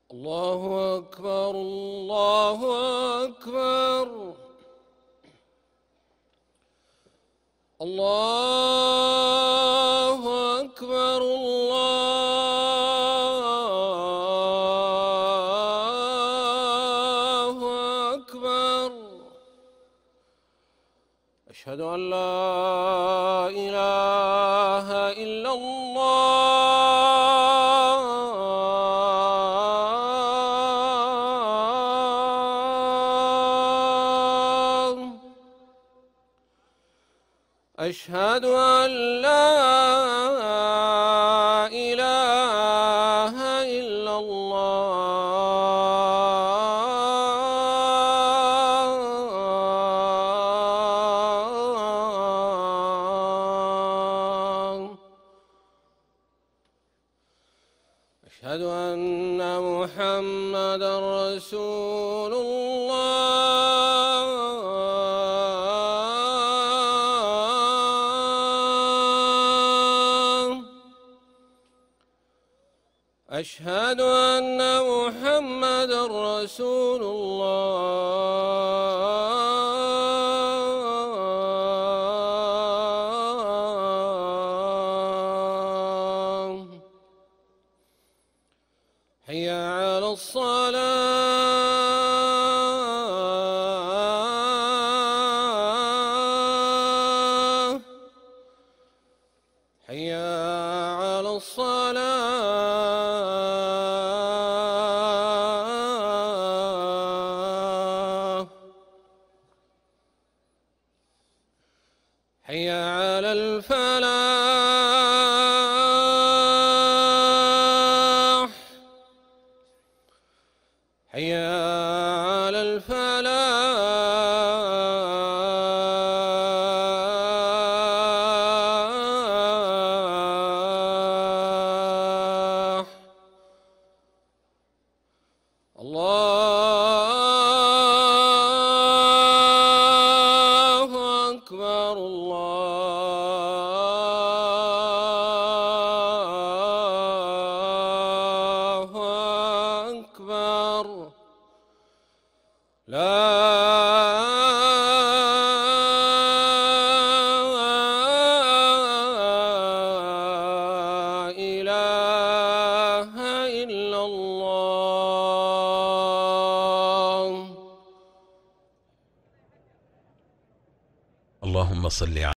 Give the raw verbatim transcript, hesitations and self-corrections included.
الله أكبر الله أكبر الله أكبر الله أكبر. أشهد أن لا إله إلا الله. أشهد أن لا إله إلا الله. أشهد أن محمدًا رسول الله. أشهد أن محمدًا رسول الله. حي على الصلاة. حي على الصلاة. حي على الفلاح. حي على الفلاح. الله أكبر الله أكبر. لا إله إلا الله. اللهم صل على